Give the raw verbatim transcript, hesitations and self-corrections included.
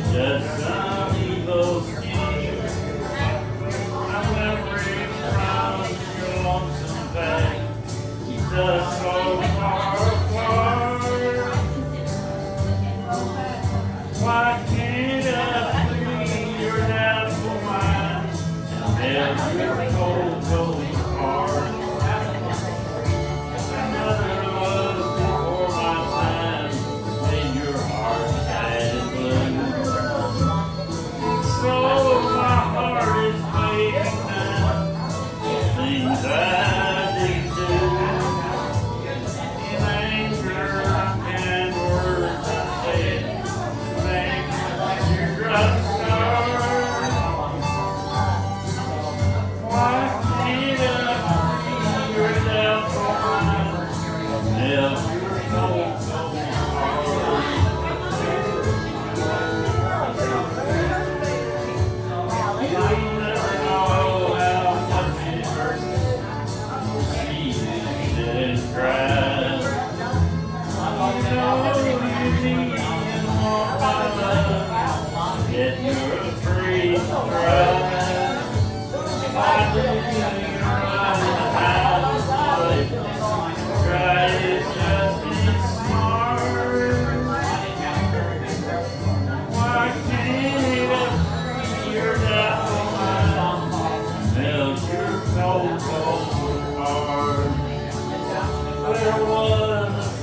Just some evil scheme. I'm every from your lonesome pain. Keeps us so far apart. Why can't I flee your doubtful mind and nail your cold, cold heart? Another love before my time made your heart sad and blue. So my heart is waiting now for things I didn't do. In anger and words I said, thanks your drugstore. Why can't I free your doubtful mind? Nail your cold, cold heart. You'll never know how much it hurts to see you sit and cry. You know you need more my love, yet you're afraid to try. Why do you run in the house lately? Try it just as smart. Why can't I free your doubtful mind? Melt your cold, cold heart. There was a